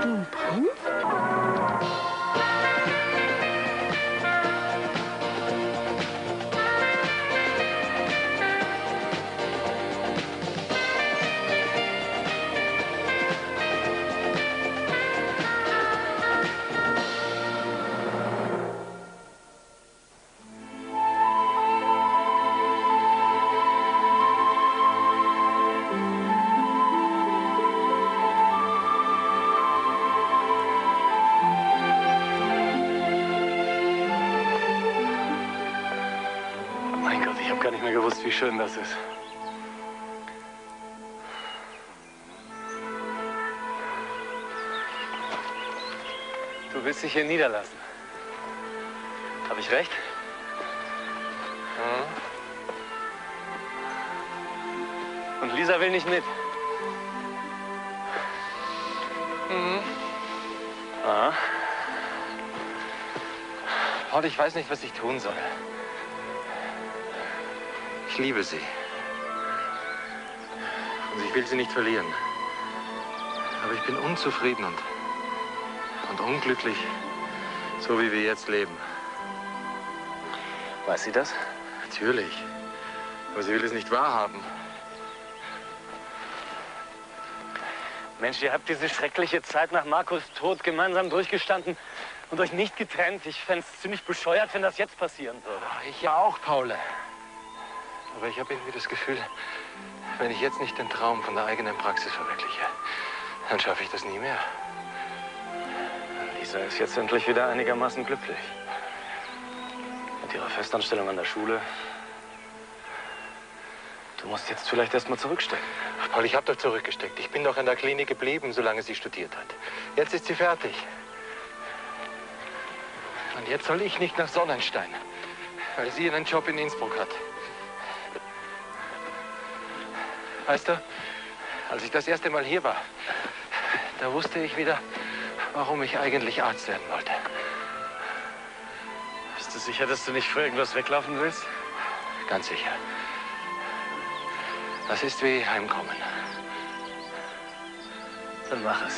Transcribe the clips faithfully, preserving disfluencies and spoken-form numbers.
Ein Prinz? Wie schön das ist. Du willst dich hier niederlassen. Habe ich recht? Mhm. Und Lisa will nicht mit. Mhm. Ah. Paul, ich weiß nicht, was ich tun soll. Ich liebe sie. Und ich will sie nicht verlieren. Aber ich bin unzufrieden und, und unglücklich, so wie wir jetzt leben. Weiß sie das? Natürlich. Aber sie will es nicht wahrhaben. Mensch, ihr habt diese schreckliche Zeit nach Markus Tod gemeinsam durchgestanden und euch nicht getrennt. Ich fände es ziemlich bescheuert, wenn das jetzt passieren würde. Ich ja auch, Paul. Aber ich habe irgendwie das Gefühl, wenn ich jetzt nicht den Traum von der eigenen Praxis verwirkliche, dann schaffe ich das nie mehr. Lisa ist jetzt endlich wieder einigermaßen glücklich. Mit ihrer Festanstellung an der Schule. Du musst jetzt vielleicht erst mal zurückstecken. Ach, Paul, ich habe doch zurückgesteckt. Ich bin doch in der Klinik geblieben, solange sie studiert hat. Jetzt ist sie fertig. Und jetzt soll ich nicht nach Sonnenstein, weil sie einen Job in Innsbruck hat. Weißt du, als ich das erste Mal hier war, da wusste ich wieder, warum ich eigentlich Arzt werden wollte. Bist du sicher, dass du nicht für irgendwas weglaufen willst? Ganz sicher. Das ist wie Heimkommen. Dann mach es.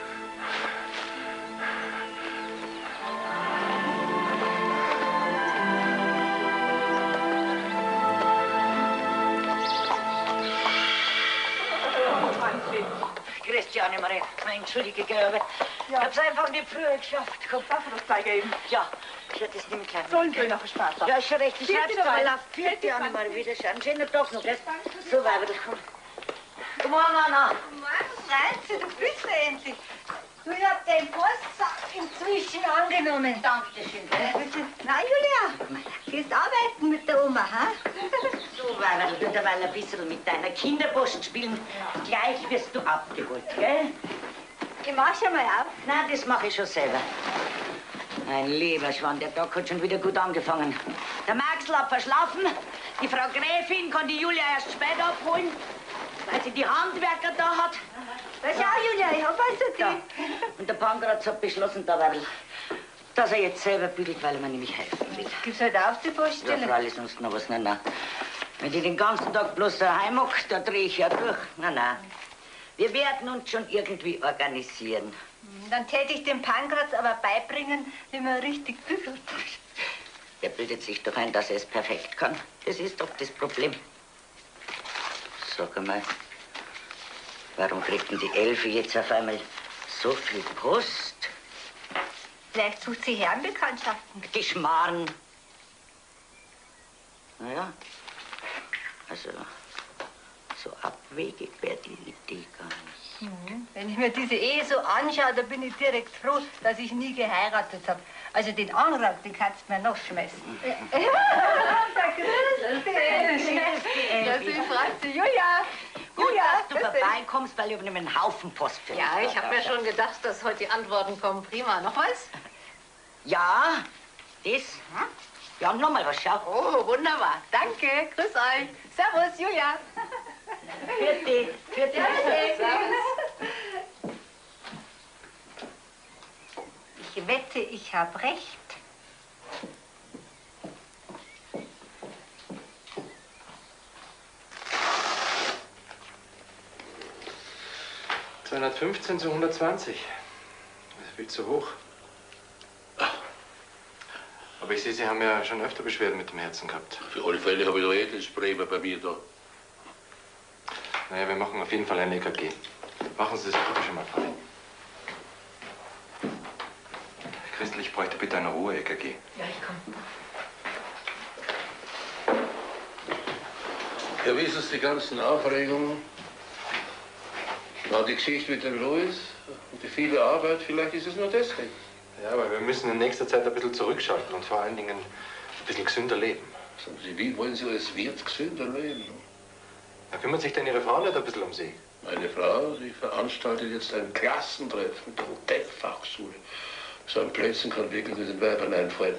Christiane, Marie, entschuldige, aber ja. Ich hab's einfach nicht früher geschafft. Komm, Wasserstoffzeiger eben. Ja, ich hätte es nicht mehr Sollen wir noch Spaß haben? Ja, ist schon recht. Ich hab's aber lauf. Vierte Anne-Marie, wiederschauen. Schönen Tag noch, gell? So, Weiber, das kommt. Guten Morgen, Anna. Guten Morgen, Franzi, du bist ja endlich. Du, ich hab den Postsack inzwischen angenommen. Dankeschön, gell? Na, Julia, gehst arbeiten mit der Oma, ha? So, Weiber, du derweil ein bisschen mit deiner Kinderpost spielen. Ja. Gleich wirst du abgeholt, gell? Ich mach schon mal auf. Nein, das mache ich schon selber. Mein lieber Schwan, der Tag hat schon wieder gut angefangen. Der Maxl hat verschlafen. Die Frau Gräfin kann die Julia erst später abholen, weil sie die Handwerker da hat. Na schau, Julia, ich hab was zu tun. Und der Pankratz hat beschlossen, da war, dass er jetzt selber bügelt, weil er mir nämlich helfen will. Gib's halt auf, die Poststelle. Ja, freilich sonst noch was. Nein, nein. Wenn ich den ganzen Tag bloß daheim hock, da dreh ich ja durch. Nein, nein. Wir werden uns schon irgendwie organisieren. Dann täte ich dem Pankratz aber beibringen, wie man richtig bügelt. Der bildet sich doch ein, dass er es perfekt kann. Das ist doch das Problem. Sag einmal, warum kriegt denn die Elfi jetzt auf einmal so viel Post? Vielleicht sucht sie Herrenbekanntschaften. Geschmarren. Naja, also so abwegig wäre die Idee gar nicht. Mhm. Wenn ich mir diese Ehe so anschaue, da bin ich direkt froh, dass ich nie geheiratet habe. Also den Antrag, den kannst du mir noch schmeißen. Ja, sie fragt sie, Julia. Gut, Julia, dass du vorbeikommst, weil ich habe nämlich einen Haufen Post für dich. Ja, ich habe mir schon gedacht, dass heute die Antworten kommen. Prima. Noch was? Ja, das. Ja, und noch mal was, schau. Oh, wunderbar. Danke. Grüß euch. Servus, Julia. Vierte, vierte. Ja, servus. Ich wette, ich habe recht. zweihundertfünfzehn zu hundertzwanzig. Viel zu hoch. Aber ich sehe, Sie haben ja schon öfter Beschwerden mit dem Herzen gehabt. Für alle Fälle habe ich da eh das Bremer bei mir da. Naja, wir machen auf jeden Fall ein E K G. Machen Sie das bitte schon mal, Frau. Christel, ich bräuchte bitte eine Ruhe-E K G. Ja, ich komme. Ja, wie ist es, die ganzen Aufregungen? War die Geschichte mit dem Louis und die viele Arbeit, vielleicht ist es nur deswegen. Ja, aber wir müssen in nächster Zeit ein bisschen zurückschalten und vor allen Dingen ein bisschen gesünder leben. Sagen Sie, wie wollen Sie als Wirt gesünder leben? Ja, kümmert sich denn Ihre Frau nicht ein bisschen um Sie? Meine Frau, die veranstaltet jetzt ein Klassentreffen mit der Hotelfachschule. So ein Blödsinn kann wirklich den Weibern einfallen.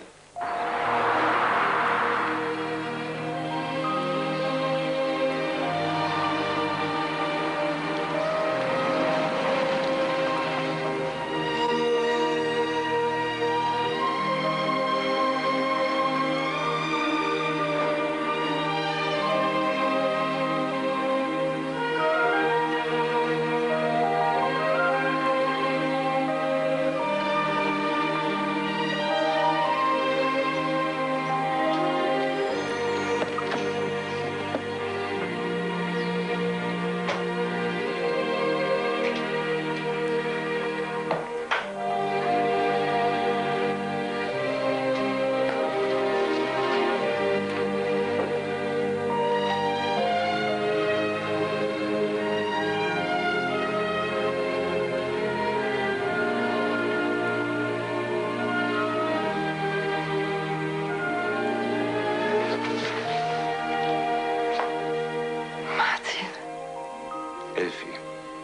Elfi.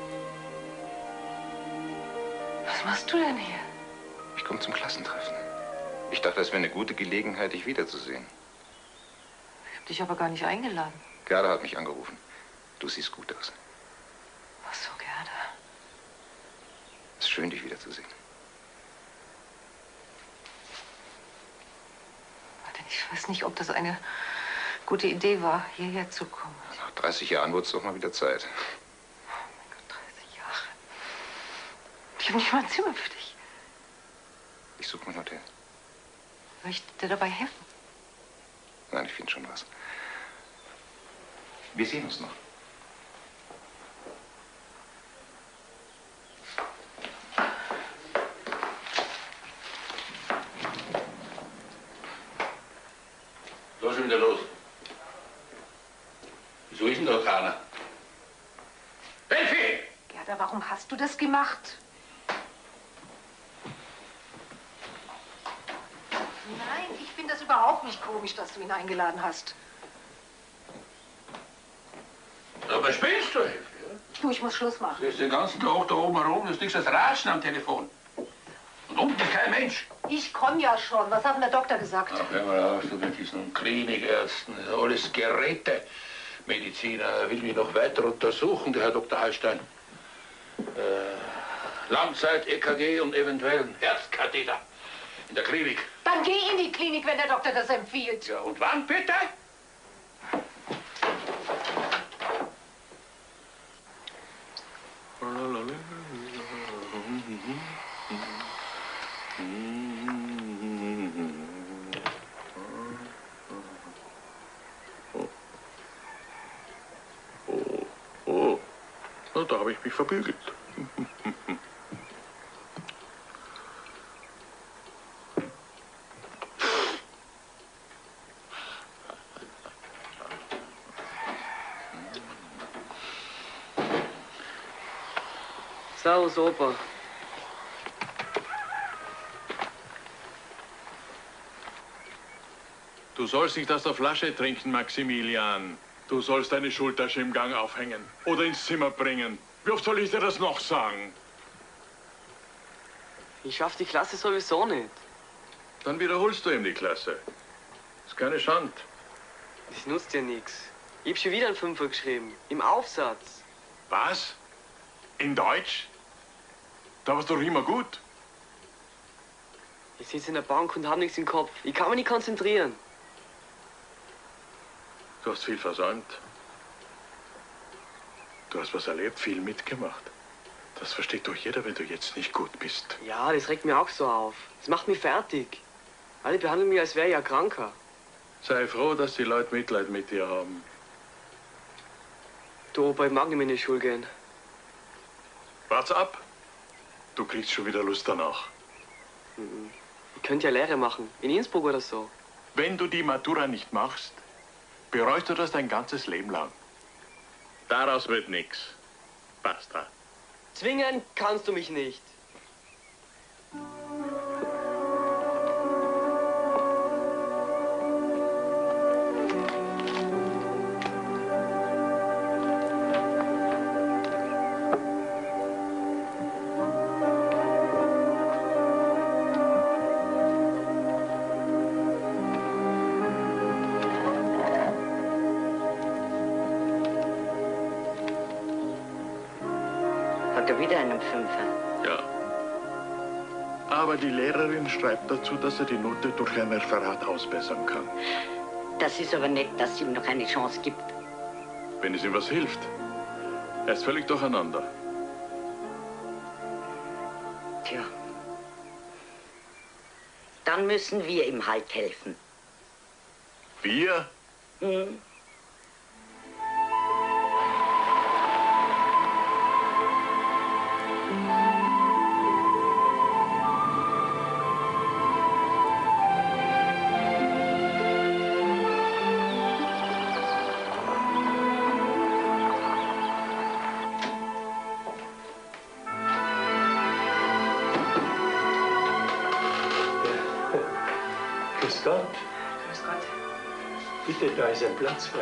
Was machst du denn hier? Ich komme zum Klassentreffen. Ich dachte, das wäre eine gute Gelegenheit, dich wiederzusehen. Ich hab dich aber gar nicht eingeladen. Gerda hat mich angerufen. Du siehst gut aus. Ach so, Gerda. Es ist schön, dich wiederzusehen. Warte, ich weiß nicht, ob das eine gute Idee war, hierher zu kommen. Nach dreißig Jahren wird es doch mal wieder Zeit. Ich habe nicht mal ein Zimmer für dich. Ich suche mir ein Hotel. Soll ich dir dabei helfen? Nein, ich finde schon was. Wir sehen uns noch. Was ist denn wieder los? Wieso ist denn da keiner? Elfi! Gerda, warum hast du das gemacht? Nein, ich finde das überhaupt nicht komisch, dass du ihn eingeladen hast. Aber spielst du, Elfi? Du, ich muss Schluss machen. Du bist den ganzen Tag da oben herum, das ist nichts als Ratschen am Telefon. Und unten ist kein Mensch. Ich komme ja schon. Was hat denn der Doktor gesagt? Ach, hör mal auf, du mit diesen Klinikärzten, das sind alles Geräte. Mediziner will mich noch weiter untersuchen, der Herr Doktor Hallstein. Äh, Langzeit-E K G und eventuell ein Herzkatheter in der Klinik. Dann geh in die Klinik, wenn der Doktor das empfiehlt. Ja, und wann bitte? Oh, oh. Na, da habe ich mich verbügelt. Servus, Opa. Du sollst nicht aus der Flasche trinken, Maximilian. Du sollst deine Schultasche im Gang aufhängen oder ins Zimmer bringen. Wie oft soll ich dir das noch sagen? Ich schaff die Klasse sowieso nicht. Dann wiederholst du ihm die Klasse. Ist keine Schande. Das nutzt ja nichts. Ich hab schon wieder einen Fünfer geschrieben. Im Aufsatz. Was? In Deutsch? Da warst du doch immer gut. Ich sitze in der Bank und hab nichts im Kopf. Ich kann mich nicht konzentrieren. Du hast viel versäumt. Du hast was erlebt, viel mitgemacht. Das versteht doch jeder, wenn du jetzt nicht gut bist. Ja, das regt mir auch so auf. Das macht mich fertig. Alle behandeln mich, als wäre ich ein Kranker. Sei froh, dass die Leute Mitleid mit dir haben. Du, Opa, ich mag nicht mehr in die Schule gehen. Wart's ab. Du kriegst schon wieder Lust danach. Ich könnte ja Lehre machen. In Innsbruck oder so. Wenn du die Matura nicht machst, bereust du das dein ganzes Leben lang. Daraus wird nichts. Basta. Zwingen kannst du mich nicht. Hat er wieder einen Fünfer? Ja. Aber die Lehrerin schreibt dazu, dass er die Note durch ein Referat ausbessern kann. Das ist aber nett, dass es ihm noch eine Chance gibt. Wenn es ihm was hilft. Er ist völlig durcheinander. Tja. Dann müssen wir ihm halt helfen. Wir? Hm. Grüß Gott. Grüß Gott. Bitte, da ist ein Platz frei.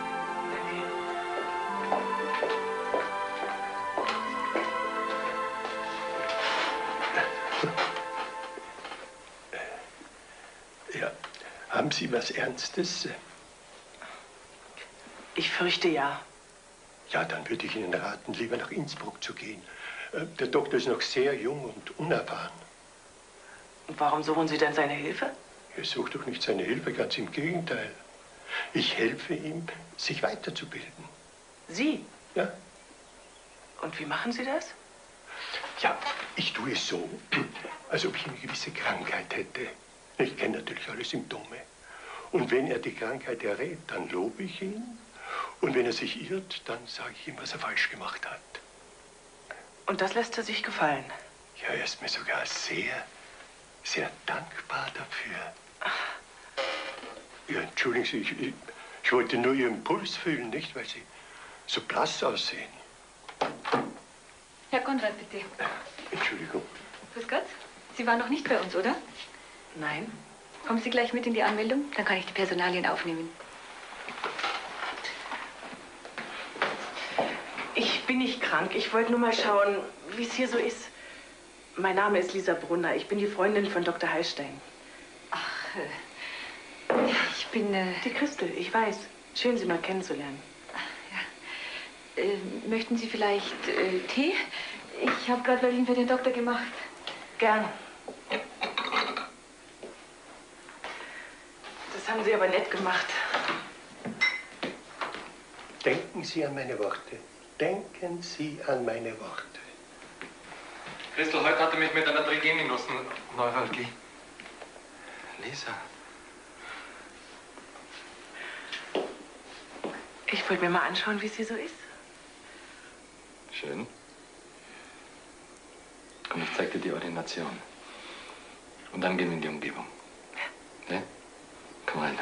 Ja, haben Sie was Ernstes? Ich fürchte ja. Ja, dann würde ich Ihnen raten, lieber nach Innsbruck zu gehen. Äh, Der Doktor ist noch sehr jung und unerfahren. Und warum suchen Sie denn seine Hilfe? Er sucht doch nicht seine Hilfe, ganz im Gegenteil. Ich helfe ihm, sich weiterzubilden. Sie? Ja? Und wie machen Sie das? Ja, ich tue es so, als ob ich eine gewisse Krankheit hätte. Ich kenne natürlich alle Symptome. Und wenn er die Krankheit errät, dann lobe ich ihn. Und wenn er sich irrt, dann sage ich ihm, was er falsch gemacht hat. Und das lässt er sich gefallen? Ja, er ist mir sogar sehr, sehr dankbar dafür. Ja, entschuldigen Sie, ich, ich, ich wollte nur Ihren Puls fühlen, nicht, weil Sie so blass aussehen. Herr Konrad, bitte. Entschuldigung. Grüß Gott. Sie waren noch nicht bei uns, oder? Nein. Kommen Sie gleich mit in die Anmeldung? Dann kann ich die Personalien aufnehmen. Ich bin nicht krank. Ich wollte nur mal schauen, wie es hier so ist. Mein Name ist Lisa Brunner. Ich bin die Freundin von Doktor Heilstein. Ach, äh, ich bin... Äh, die Christel, ich weiß. Schön, Sie mal kennenzulernen. Ja. Äh, möchten Sie vielleicht äh, Tee? Ich habe gerade welchen für den Doktor gemacht. Gern. Das haben Sie aber nett gemacht. Denken Sie an meine Worte. Denken Sie an meine Worte. Christel, heute hat er mich mit einer Trigeminusneuralgie. Lisa. Ich wollte mir mal anschauen, wie es hier so ist. Schön. Komm, ich zeig dir die Ordination. Und dann gehen wir in die Umgebung. Ja? Komm rein.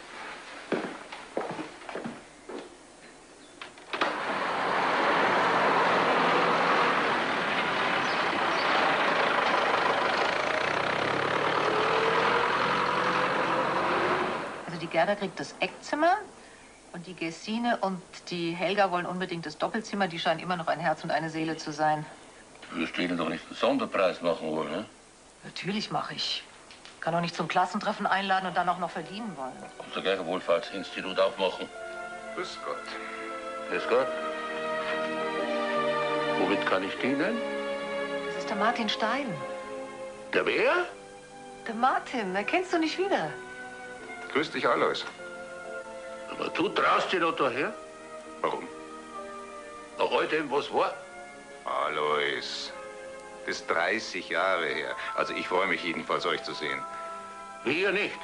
Also die Gerda kriegt das Eckzimmer und die Gesine und die Helga wollen unbedingt das Doppelzimmer. Die scheinen immer noch ein Herz und eine Seele zu sein. Du wirst ihnen doch nicht einen Sonderpreis machen wollen, ne? Natürlich mache ich. Kann doch nicht zum Klassentreffen einladen und dann auch noch verdienen wollen. Unser gleich ein Wohlfahrtsinstitut aufmachen. Grüß Gott. Grüß Gott. Womit kann ich dienen? Das ist der Martin Stein. Der wer? Der Martin, den kennst du nicht wieder. Grüß dich, Alois. Aber du traust dich noch daher? Warum? Nach all dem, was war? Alois, das ist dreißig Jahre her. Also ich freue mich jedenfalls, euch zu sehen. Wir nicht.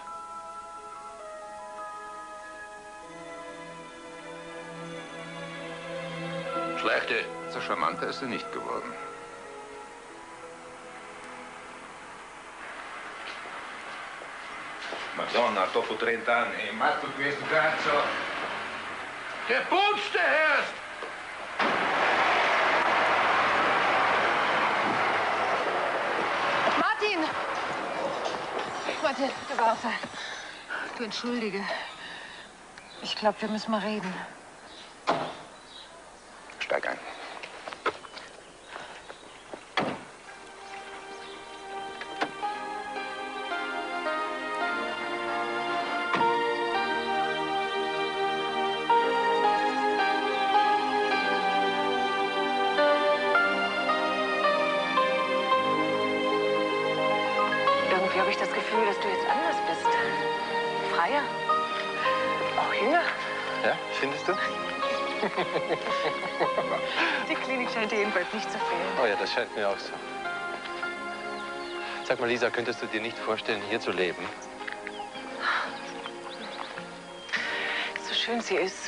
Schlechte. So charmanter ist er nicht geworden. Madonna, dopo trenta anni, matto questo cazzo. Geputzte erst! Martin! Warte, warte. Du entschuldige. Ich glaube, wir müssen mal reden. Steig ein. Irgendwie habe ich das Gefühl, dass du jetzt anders bist. Freier. Auch jünger. Ja, findest du? Die Klinik scheint dir jedenfalls nicht zu fehlen. Oh ja, das scheint mir auch so. Sag mal, Lisa, könntest du dir nicht vorstellen, hier zu leben? So schön sie ist.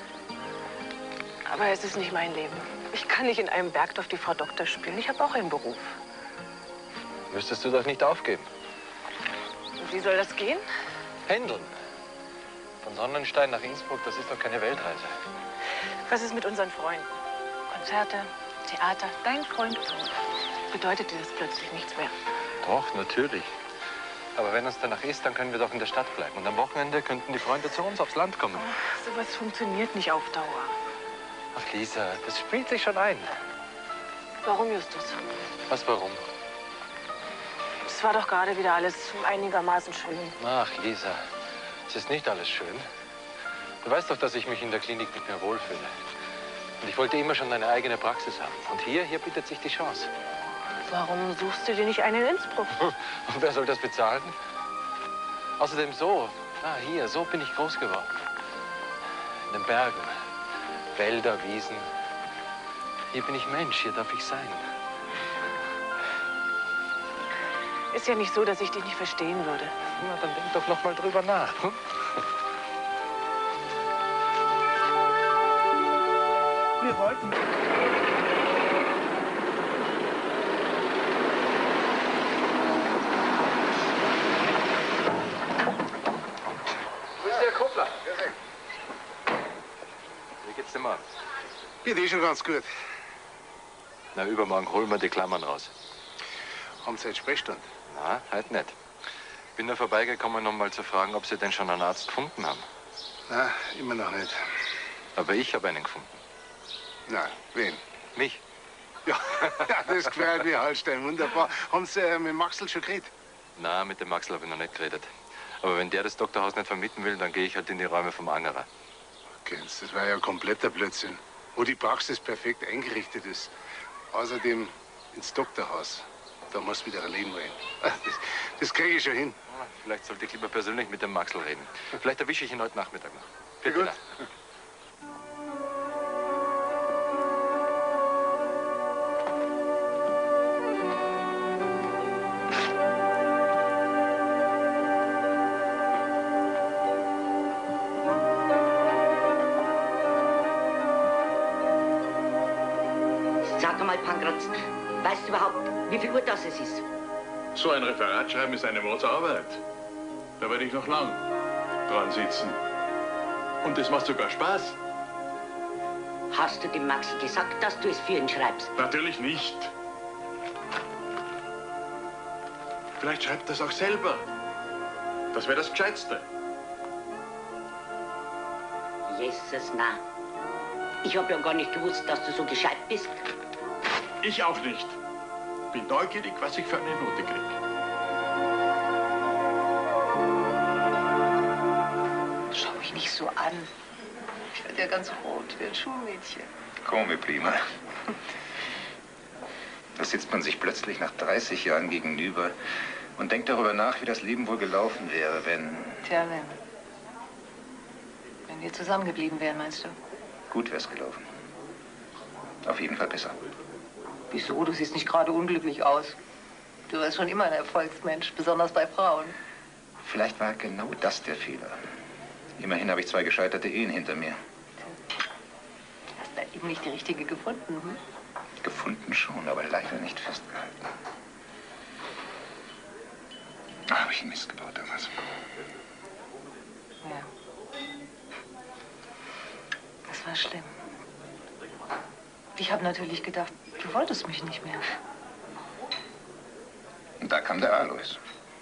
Aber es ist nicht mein Leben. Ich kann nicht in einem Bergdorf die Frau Doktor spielen. Ich habe auch einen Beruf. Müsstest du doch nicht aufgeben. Und wie soll das gehen? Pendeln. Von Sonnenstein nach Innsbruck, das ist doch keine Weltreise. Was ist mit unseren Freunden? Konzerte, Theater, dein Freund Paul. Bedeutet dir das plötzlich nichts mehr? Doch, natürlich. Aber wenn uns danach ist, dann können wir doch in der Stadt bleiben. Und am Wochenende könnten die Freunde zu uns aufs Land kommen. Ach, sowas funktioniert nicht auf Dauer. Ach, Lisa, das spielt sich schon ein. Warum, Justus? Was, warum? Es war doch gerade wieder alles einigermaßen schön. Ach, Lisa, es ist nicht alles schön. Du weißt doch, dass ich mich in der Klinik nicht mehr wohlfühle. Und ich wollte immer schon eine eigene Praxis haben. Und hier, hier bietet sich die Chance. Warum suchst du dir nicht einen in Innsbruck? Und wer soll das bezahlen? Außerdem so, ah, hier, so bin ich groß geworden. In den Bergen, Wälder, Wiesen. Hier bin ich Mensch, hier darf ich sein. Ist ja nicht so, dass ich dich nicht verstehen würde. Na, dann denk doch noch mal drüber nach. Hm? Wir wollten. Wo ist der Kuppler? Wie geht's dem Mann? Geht eh schon ganz gut. Na, übermorgen holen wir die Klammern raus. Haben Sie jetzt Sprechstunde? Na, halt nicht. Bin nur vorbeigekommen, um mal zu fragen, ob Sie denn schon einen Arzt gefunden haben. Na, immer noch nicht. Aber ich habe einen gefunden. Na, wen? Mich. Ja, ja, das gefällt mir, Hallstein, wunderbar. Haben Sie äh, mit Maxl schon geredet? Na, mit dem Maxl habe ich noch nicht geredet. Aber wenn der das Doktorhaus nicht vermieten will, dann gehe ich halt in die Räume vom Angerer. Kennst, das war ja kompletter Blödsinn. Wo die Praxis perfekt eingerichtet ist. Außerdem ins Doktorhaus. Da muss wieder ein Leben rein. Das, das kriege ich schon hin. Vielleicht sollte ich lieber persönlich mit dem Maxl reden. Vielleicht erwische ich ihn heute Nachmittag noch. Ja, gut. Sag mal, Pankratz, weißt du überhaupt, wie viel Uhr das es ist? So ein Referat schreiben ist eine Mordsarbeit. Da werde ich noch lang dran sitzen. Und das macht sogar Spaß. Hast du dem Maxl gesagt, dass du es für ihn schreibst? Natürlich nicht. Vielleicht schreibt er es auch selber. Das wäre das Gescheitste. Jesus, na. Ich habe ja gar nicht gewusst, dass du so gescheit bist. Ich auch nicht. Bin neugierig, was ich für eine Note kriege. Schau mich nicht so an. Ich werde ja ganz rot wie ein Schulmädchen. Come prima. Da sitzt man sich plötzlich nach dreißig Jahren gegenüber und denkt darüber nach, wie das Leben wohl gelaufen wäre, wenn... Tja, wenn. Wenn wir zusammengeblieben wären, meinst du? Gut wär's gelaufen. Auf jeden Fall besser. Wieso? Du siehst nicht gerade unglücklich aus. Du warst schon immer ein Erfolgsmensch, besonders bei Frauen. Vielleicht war genau das der Fehler. Immerhin habe ich zwei gescheiterte Ehen hinter mir. Hast da eben nicht die richtige gefunden, hm? Gefunden schon, aber leider nicht festgehalten. Da habe ich einen Mist gebaut damals. Ja. Das war schlimm. Ich habe natürlich gedacht, du wolltest mich nicht mehr. Und da kam der Alois.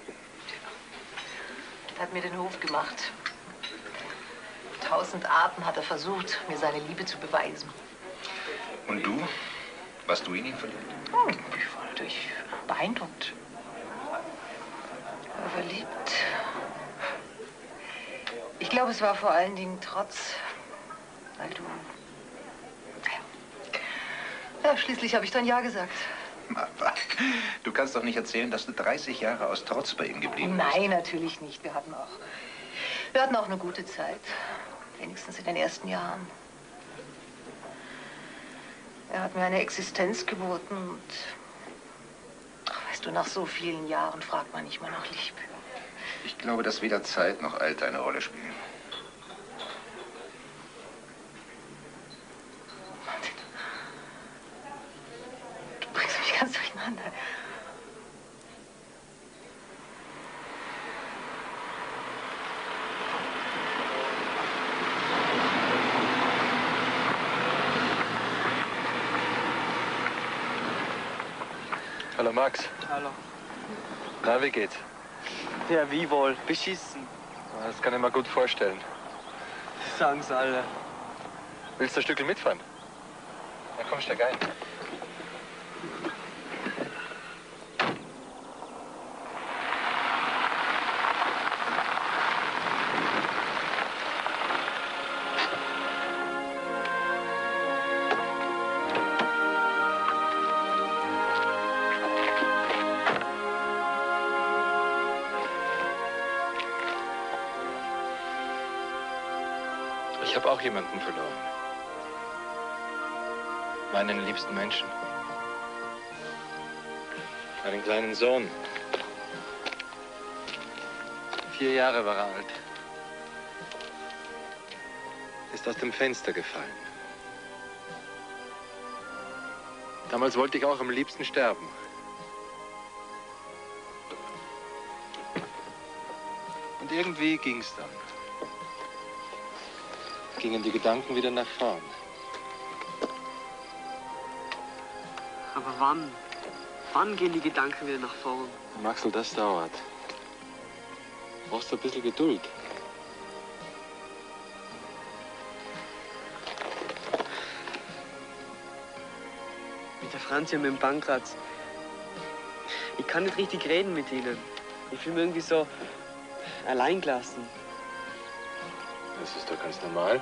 Er hat mir den Hof gemacht. Tausend Arten hat er versucht, mir seine Liebe zu beweisen. Und du? Warst du in ihn verliebt? Hm, ich war natürlich beeindruckt. Aber verliebt. Ich glaube, es war vor allen Dingen Trotz, weil du... Ja, schließlich habe ich dann Ja gesagt. Aber du kannst doch nicht erzählen, dass du dreißig Jahre aus Trotz bei ihm geblieben bist. Nein, natürlich nicht. Wir hatten auch, wir hatten auch eine gute Zeit. Wenigstens in den ersten Jahren. Er hat mir eine Existenz geboten und... Ach, weißt du, nach so vielen Jahren fragt man nicht mehr nach Liebe. Ich glaube, dass weder Zeit noch Alter eine Rolle spielen. Du bringst mich ganz durcheinander. Hallo Max. Hallo. Na, wie geht's? Ja, wie wohl? Beschissen. Das kann ich mir gut vorstellen. Sagen's alle. Willst du ein Stückchen mitfahren? Dann komm, steig ein. Ich habe auch jemanden verloren. Meinen liebsten Menschen. Einen kleinen Sohn. Vier Jahre war er alt. Ist aus dem Fenster gefallen. Damals wollte ich auch am liebsten sterben. Und irgendwie ging's dann. Gingen die Gedanken wieder nach vorn. Aber wann? Wann gehen die Gedanken wieder nach vorn? Maxel, das dauert. Du brauchst ein bisschen Geduld. Mit der Franzi und mit dem Pankratz. Ich kann nicht richtig reden mit ihnen. Ich fühle mich irgendwie so alleingelassen. Das ist doch ganz normal.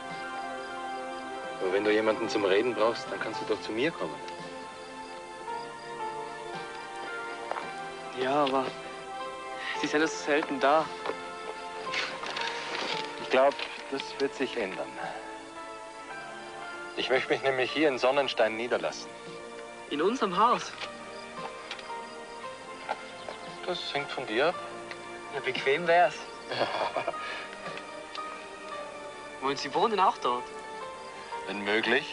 Aber wenn du jemanden zum Reden brauchst, dann kannst du doch zu mir kommen. Ja, aber sie sind ja so selten da. Ich glaube, das wird sich ändern. Ich möchte mich nämlich hier in Sonnenstein niederlassen. In unserem Haus? Das hängt von dir ab. Ja, bequem wär's. Wollen Sie wohnen auch dort? Wenn möglich.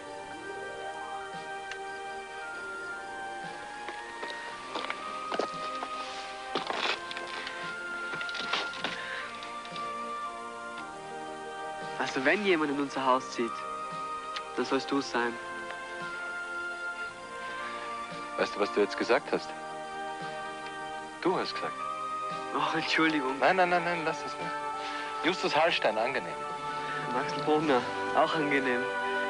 Also wenn jemand in unser Haus zieht, dann sollst du es sein. Weißt du, was du jetzt gesagt hast? Du hast gesagt. Oh, Entschuldigung. Nein, nein, nein, nein, lass es nicht. Justus Hallstein, angenehm. Maxel Brunner, auch angenehm.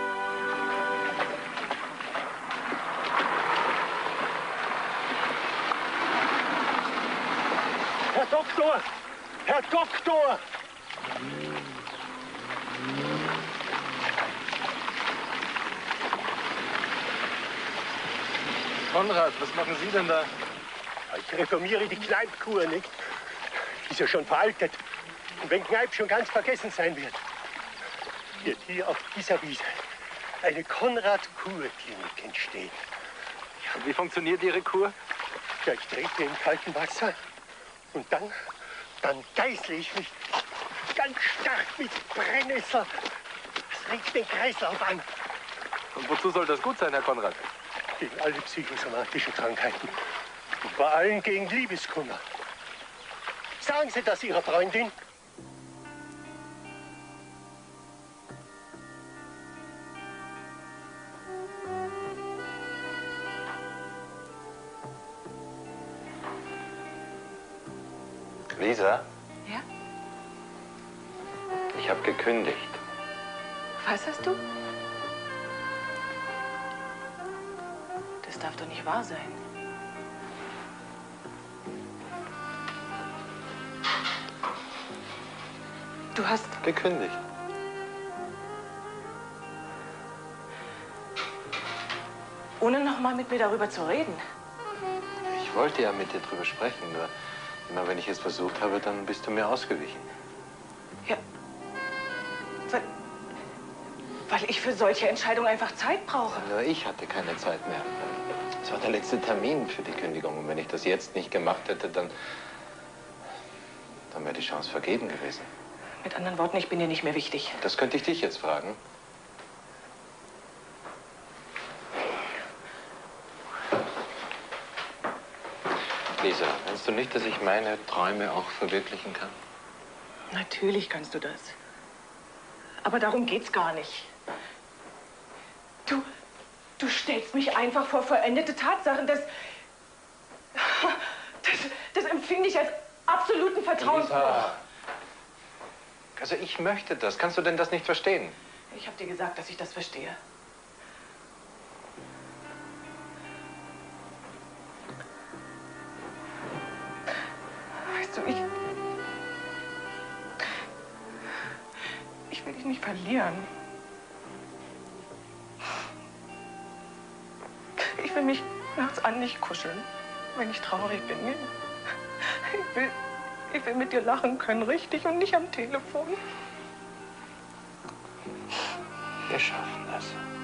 Herr Doktor! Herr Doktor! Konrad, was machen Sie denn da? Ich reformiere die Kneipkur, nicht? Die ist ja schon veraltet. Und wenn Kneip schon ganz vergessen sein wird, wird hier auf dieser Wiese eine Konrad-Kur-Klinik entstehen. Wie funktioniert Ihre Kur? Ja, ich trete im kalten Wasser und dann, dann geißle ich mich ganz stark mit Brennnessel. Das regt den Kreislauf an. Und wozu soll das gut sein, Herr Konrad? Gegen alle psychosomatischen Krankheiten. Und vor allem gegen Liebeskummer. Sagen Sie das Ihrer Freundin. Lisa? Ja? Ich habe gekündigt. Was hast du? Das darf doch nicht wahr sein. Du hast... Gekündigt. Ohne noch mal mit mir darüber zu reden. Ich wollte ja mit dir drüber sprechen, nur immer wenn ich es versucht habe, dann bist du mir ausgewichen. Ja. Weil, weil ich für solche Entscheidungen einfach Zeit brauche. Nur ich hatte keine Zeit mehr. Es war der letzte Termin für die Kündigung. Und wenn ich das jetzt nicht gemacht hätte, dann, dann wäre die Chance vergeben gewesen. Mit anderen Worten, ich bin dir nicht mehr wichtig. Das könnte ich dich jetzt fragen. Lisa, meinst du nicht, dass ich meine Träume auch verwirklichen kann? Natürlich kannst du das. Aber darum geht's gar nicht. Du, du stellst mich einfach vor vollendete Tatsachen. Das, das, das empfinde ich als absoluten Vertrauensbruch. Lisa. Also ich möchte das. Kannst du denn das nicht verstehen? Ich habe dir gesagt, dass ich das verstehe. Weißt du, ich... Ich will dich nicht verlieren. Ich will mich nachts an nicht kuscheln, wenn ich traurig bin. Ich will, ich will mit dir lachen können, richtig, und nicht am Telefon. Wir schaffen das.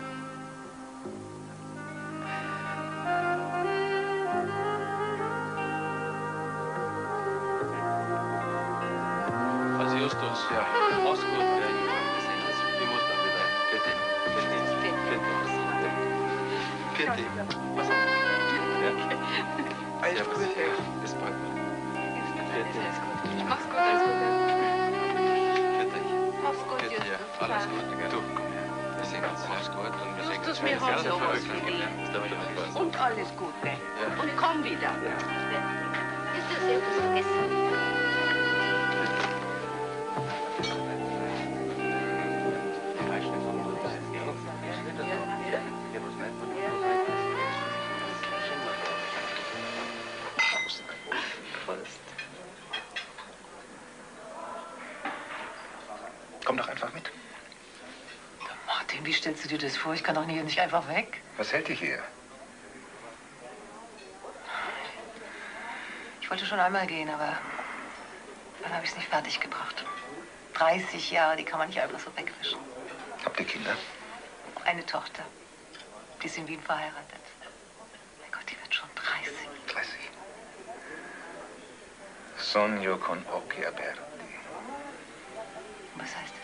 Also Justus, ja, mach's gut. Ja, wir sehen uns. Ich muss dann wieder. Bitte. Bitte. Bitte. Bitte. Was? Ja. Alles gut. Bis bald. Bitte. Mach's gut, alles Gute. Bitte. Mach's gut, Bitte, Justus. ja. Alles Gute, gell? Du, komm her. Wir sehen uns. Mach's gut. Und wir sehen uns. Justus, wir haben noch was für dich. Und alles Gute. Und komm wieder. Justus, ich hab's vergessen. Komm doch einfach mit. Martin, wie stellst du dir das vor? Ich kann doch hier nicht einfach weg. Was hält dich hier? Ich wollte schon einmal gehen, aber dann habe ich es nicht fertig gebracht. dreißig Jahre, die kann man nicht einfach so wegwischen. Habt ihr Kinder? Eine Tochter. Die ist in Wien verheiratet. Mein Gott, die wird schon dreißig. dreißig. Sogno con occhi aperti. Was heißt das?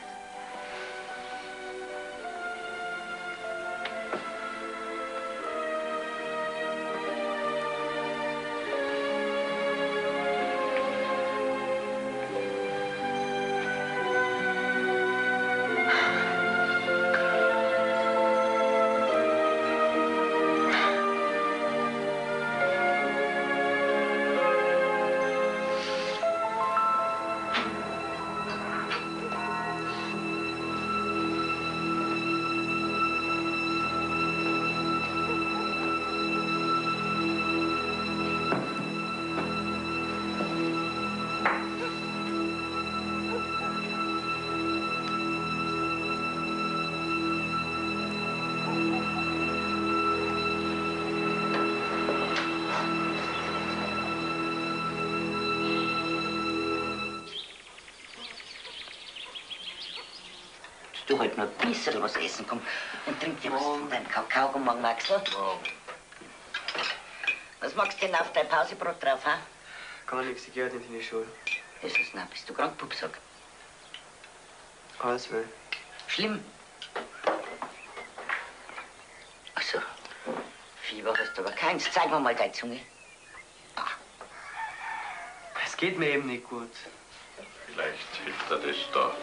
Du halt nur ein bisschen was essen, komm. Und trink dir was von deinem Kakao, Maxl. Was machst du denn auf dein Pausebrot drauf, ha? Gar nichts, ich geh heute nicht in die Schule. Jesus, na, bist du krank, Pupsack? Alles will. Schlimm. Ach so. Fieber hast du aber keins. Zeig mir mal deine Zunge. Es geht mir eben nicht gut. Vielleicht hilft dir das da.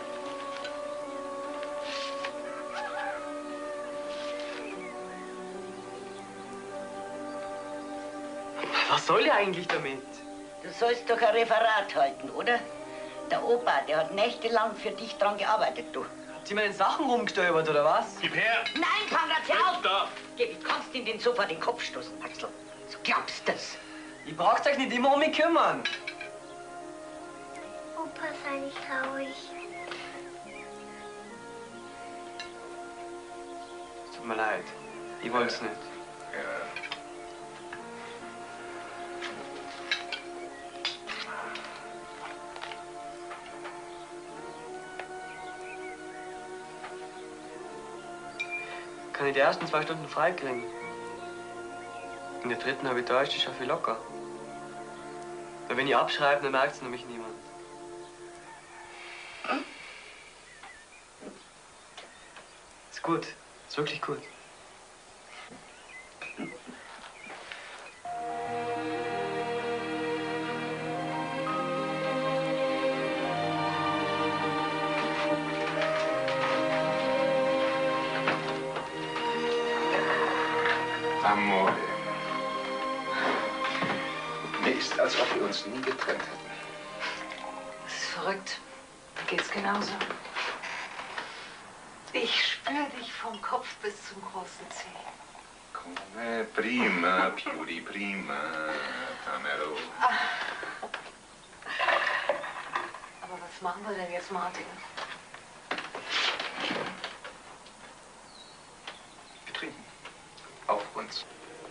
Was soll ich eigentlich damit? Du sollst doch ein Referat halten, oder? Der Opa, der hat nächtelang für dich dran gearbeitet, du. Hat sie mir in Sachen rumgestöbert, oder was? Gib her! Nein, Konrad, hör auf! Da. Geh, wie kannst du in den Sofa den Kopf stoßen, Axel? So glaubst du das? Ihr braucht euch nicht immer um mich kümmern. Opa, sei nicht traurig. Es tut mir leid. Ich wollte es nicht. Ja. Kann ich die ersten zwei Stunden frei kriegen? In der dritten habe ich Deutsch, die schaffe ich locker. Weil wenn ich abschreibe, dann merkt es nämlich niemand. Ist gut, ist wirklich gut. Amore. Mir ist, als ob wir uns nie getrennt hätten. Das ist verrückt. Mir geht's genauso. Ich spüre dich vom Kopf bis zum großen Zeh. Come prima, più di prima, Tamero. Aber was machen wir denn jetzt, Martin? Wir trinken. Auf uns.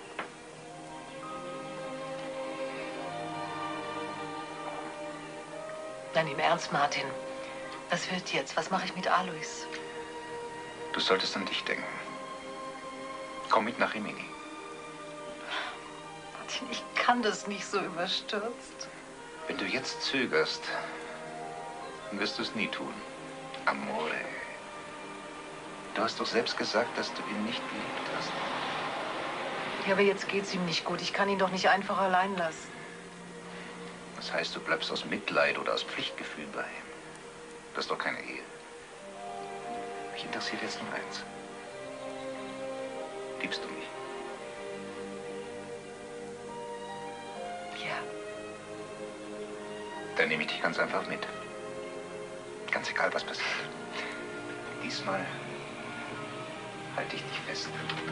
Nein, im Ernst, Martin. Was wird jetzt? Was mache ich mit Alois? Du solltest an dich denken. Komm mit nach Rimini. Martin, ich kann das nicht so überstürzt. Wenn du jetzt zögerst, dann wirst du es nie tun. Amore. Du hast doch selbst gesagt, dass du ihn nicht geliebt hast. Ja, aber jetzt geht's ihm nicht gut. Ich kann ihn doch nicht einfach allein lassen. Das heißt, du bleibst aus Mitleid oder aus Pflichtgefühl bei ihm. Das ist doch keine Ehe. Mich interessiert jetzt nur eins. Liebst du mich? Ja. Dann nehme ich dich ganz einfach mit. Ganz egal, was passiert. Diesmal halte ich dich fest.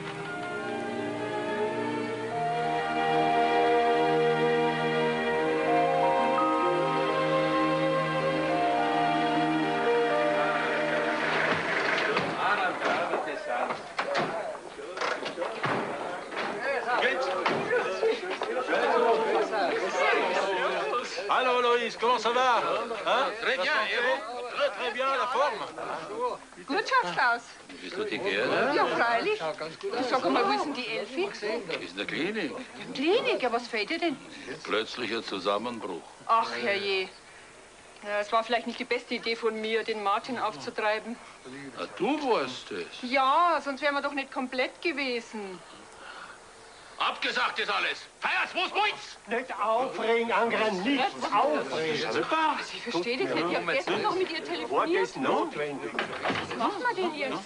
Allô Loïs, comment ça va? Hein? Très bien, et vous? Très très bien, la forme. Gut schaut's aus. Bist du die Gerda? Ja, freilich. Du, sag mal, wo ist denn die Elfi? Ist in der Klinik. Klinik? Ja, was fehlt dir denn? Plötzlicher Zusammenbruch. Ach, herrje. Ja, es war vielleicht nicht die beste Idee von mir, den Martin aufzutreiben. Ah, du warst es. Ja, sonst wären wir doch nicht komplett gewesen. Abgesagt ist alles. Feiers, wo's wo's? Nicht aufregen, Angren, nicht aufregen. Super. Ich verstehe das nicht. Ich habe gestern noch mit ihr Wort telefoniert. ist notwendig. Was machen wir denn jetzt?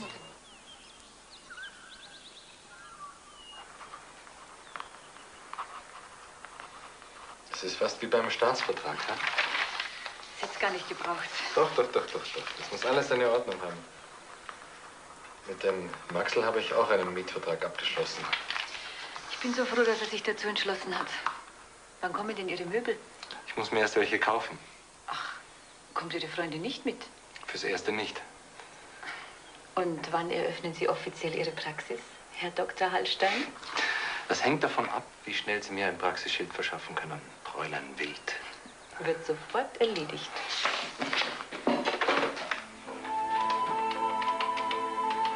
Das ist fast wie beim Staatsvertrag, ja? Das hätte gar nicht gebraucht. Doch, doch, doch, doch, doch. Das muss alles seine Ordnung haben. Mit dem Maxl habe ich auch einen Mietvertrag abgeschlossen. Ich bin so froh, dass er sich dazu entschlossen hat. Wann kommen denn Ihre Möbel? Ich muss mir erst welche kaufen. Kommt Ihre Freundin nicht mit? Fürs Erste nicht. Und wann eröffnen Sie offiziell Ihre Praxis, Herr Doktor Hallstein? Das hängt davon ab, wie schnell Sie mir ein Praxisschild verschaffen können. Fräulein Wild. Wird sofort erledigt.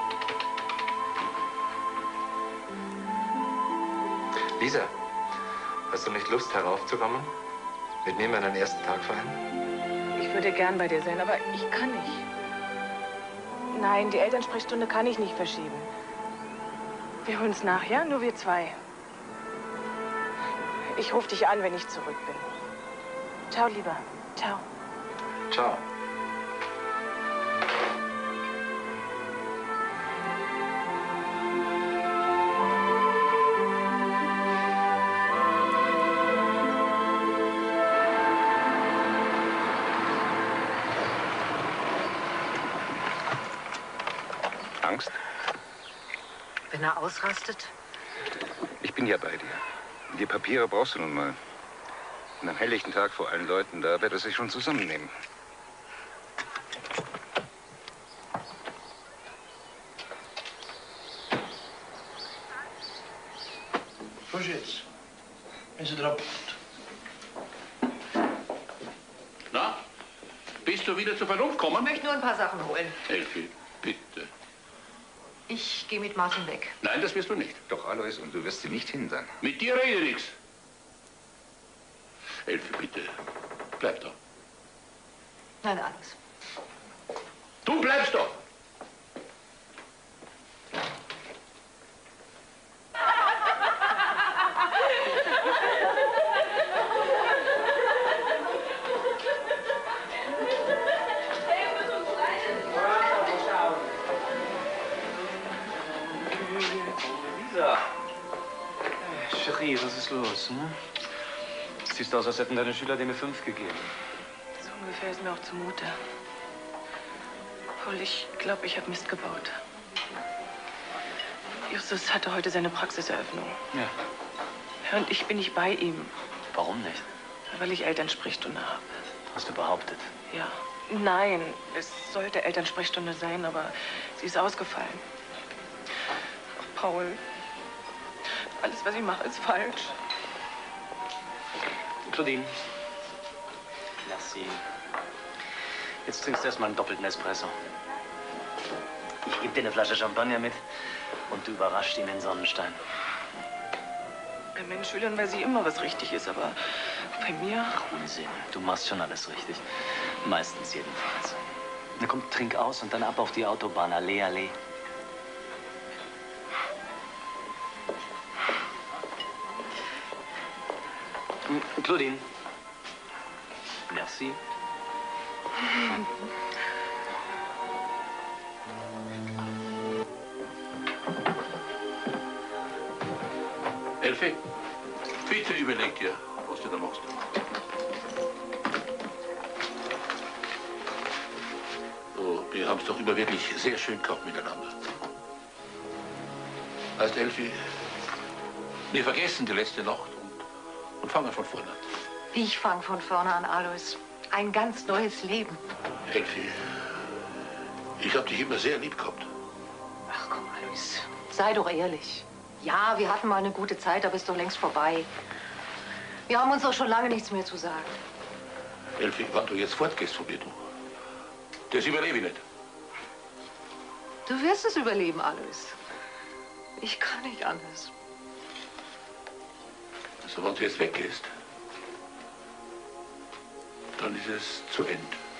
Lisa, Hast du nicht Lust, heraufzukommen? Mit mir meinen ersten Tag feiern? Ich würde gern bei dir sein, aber ich kann nicht. Nein, die Elternsprechstunde kann ich nicht verschieben. Wir holen es nach, ja? Nur wir zwei. Ich rufe dich an, wenn ich zurück bin. Ciao, Lieber. Ciao. Ciao. Angst? Wenn er ausrastet? Ich bin ja bei dir. Die Papiere brauchst du nun mal. Und am helllichten Tag vor allen Leuten, da wird er sich schon zusammennehmen. Was jetzt? Wenn Sie drauf. Na? Bist du wieder zur Vernunft gekommen? Ich möchte nur ein paar Sachen holen. Elfi, bitte. Ich gehe mit Martin weg. Nein, das wirst du nicht. Doch, Alois, und du wirst sie nicht hindern. Mit dir rede ich nichts. Elfi, bitte. Bleib da. Nein, alles. Du bleibst doch. Lisa. Cherie, was ist los? Hm? Siehst aus, als hätten deine Schüler dir eine fünf gegeben. So ungefähr ist mir auch zumute. Paul, ich glaube, ich habe Mist gebaut. Justus hatte heute seine Praxiseröffnung. Ja. Und ich bin nicht bei ihm. Warum nicht? Weil ich Elternsprechstunde habe. Hast du behauptet? Ja. Nein, es sollte Elternsprechstunde sein, aber sie ist ausgefallen. Ach, Paul, alles, was ich mache, ist falsch. Claudine. Merci. Jetzt trinkst du erstmal einen doppelten Espresso. Ich gebe dir eine Flasche Champagner mit und du überraschst ihn in Sonnenstein. Bei meinen Schülern weiß ich immer, was richtig ist, aber bei mir... Ach, Unsinn. Du machst schon alles richtig. Meistens jedenfalls. Na komm, trink aus und dann ab auf die Autobahn. Allee, allee. Claudine. Merci. Elfi, bitte überleg dir, was du da machst. So, wir haben es doch immer wirklich sehr schön gehabt miteinander. Heißt Elfi, wir vergessen die letzte Nacht und, und fangen von vorne an. Ich fange von vorne an, Alois. Ein ganz neues Leben. Elfi, ich habe dich immer sehr lieb gehabt. Ach komm, Alois, sei doch ehrlich. Ja, wir hatten mal eine gute Zeit, aber ist doch längst vorbei. Wir haben uns doch schon lange nichts mehr zu sagen. Elfi, wann du jetzt fortgehst von mir, du, das überlebe ich nicht. Du wirst es überleben, Alois. Ich kann nicht anders. Also, wenn du jetzt weggehst, dann ist es zu Ende.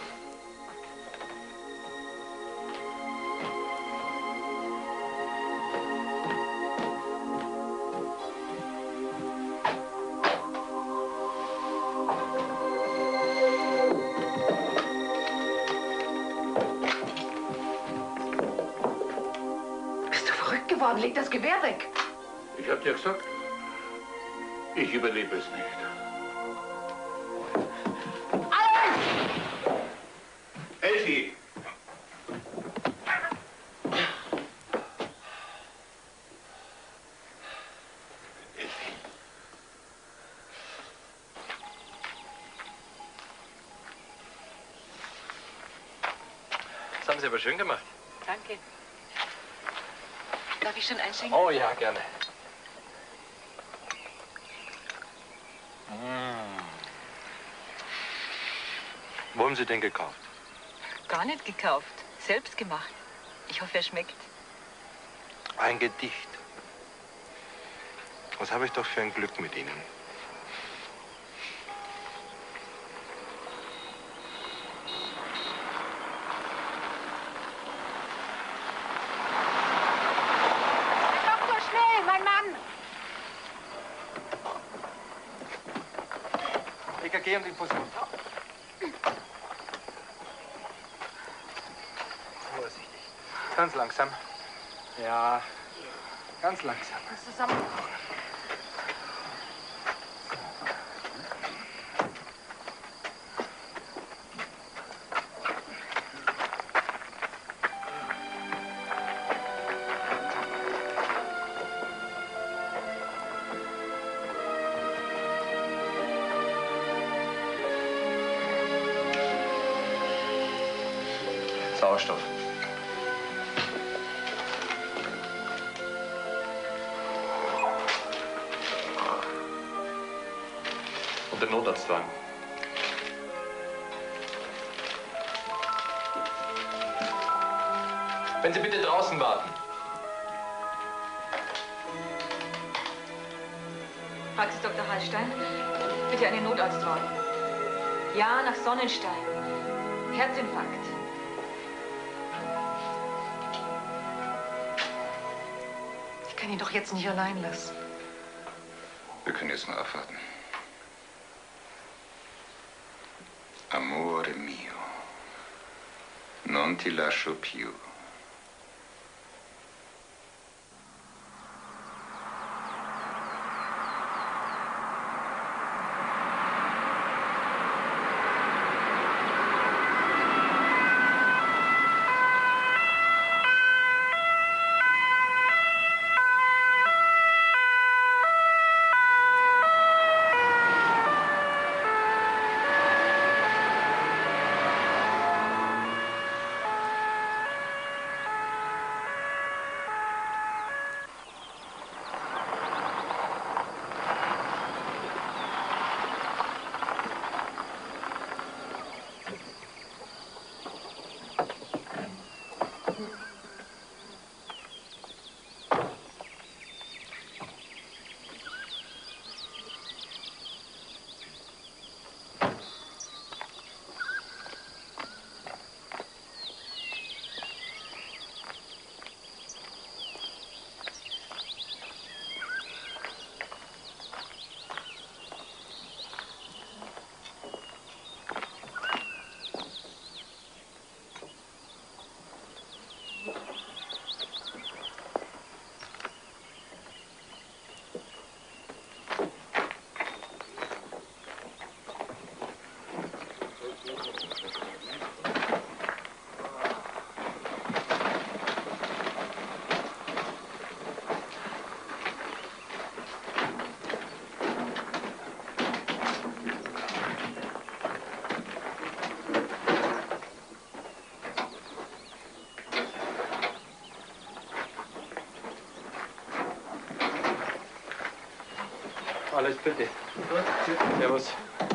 Bist du verrückt geworden? Leg das Gewehr weg. Ich hab dir gesagt, ich überlebe es nicht. Elfi! Das haben Sie aber schön gemacht. Danke. Darf ich schon einschenken? Oh ja, gerne. Mm. Wo haben Sie den gekauft? Gar nicht gekauft. Selbst gemacht. Ich hoffe, er schmeckt. Ein Gedicht. Was habe ich doch für ein Glück mit Ihnen. E K G und Infusion. Vorsichtig. Ganz langsam. Ja, ganz langsam. Zusammenbrochen. Sauerstoff. Und der Notarztwagen. Wenn Sie bitte draußen warten. Praxis Doktor Hallstein, bitte einen Notarztwagen. Ja, nach Sonnenstein. Herzinfarkt. Ich kann ihn doch jetzt nicht allein lassen. Wir können jetzt mal abwarten. Amore mio, non ti lascio più. Alles bitte. Gut. Servus.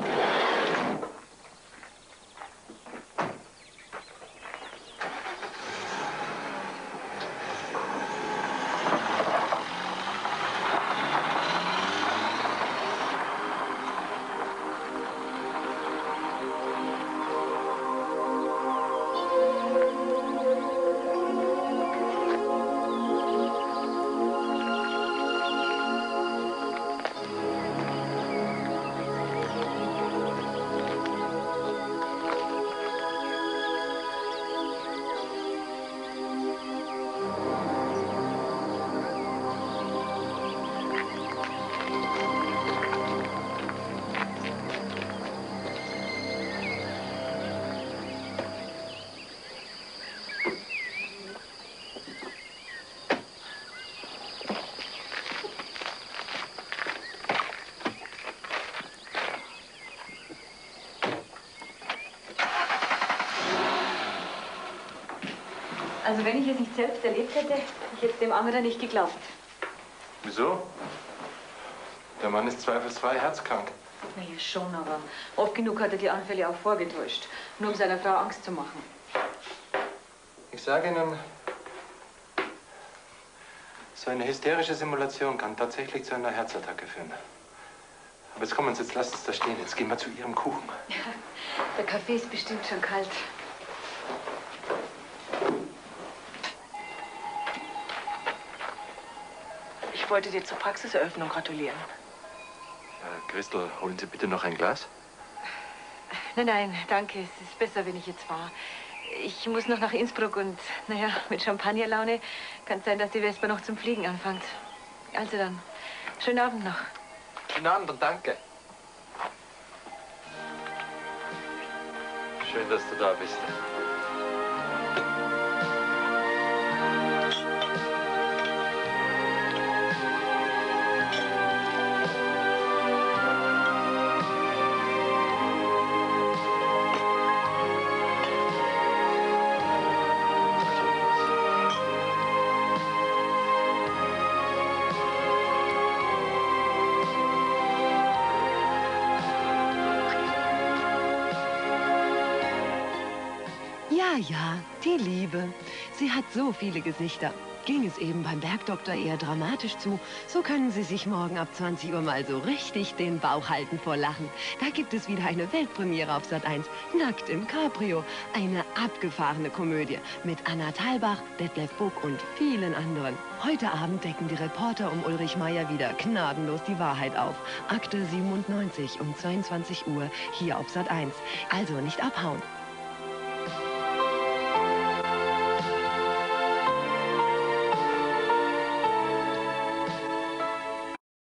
Also wenn ich es nicht selbst erlebt hätte, ich hätte es dem anderen nicht geglaubt. Wieso? Der Mann ist zweifelsfrei herzkrank. Naja, schon, aber oft genug hat er die Anfälle auch vorgetäuscht, nur um seiner Frau Angst zu machen. Ich sage Ihnen, so eine hysterische Simulation kann tatsächlich zu einer Herzattacke führen. Aber jetzt kommen Sie, jetzt lasst uns da stehen. Jetzt gehen wir zu Ihrem Kuchen. Ja, der Kaffee ist bestimmt schon kalt. Ich wollte dir zur Praxiseröffnung gratulieren. Ja, Christel, holen Sie bitte noch ein Glas? Nein, nein, danke. Es ist besser, wenn ich jetzt fahre. Ich muss noch nach Innsbruck und, naja, mit Champagnerlaune kann es sein, dass die Vespa noch zum Fliegen anfängt. Also dann, schönen Abend noch. Schönen Abend und danke. Schön, dass du da bist. Ja, ja, die Liebe. Sie hat so viele Gesichter. Ging es eben beim Bergdoktor eher dramatisch zu, so können Sie sich morgen ab zwanzig Uhr mal so richtig den Bauch halten vor Lachen. Da gibt es wieder eine Weltpremiere auf Sat eins, Nackt im Cabrio. Eine abgefahrene Komödie mit Anna Thalbach, Detlef Buck und vielen anderen. Heute Abend decken die Reporter um Ulrich Meier wieder gnadenlos die Wahrheit auf. Akte siebenundneunzig um zweiundzwanzig Uhr hier auf Sat eins. Also nicht abhauen.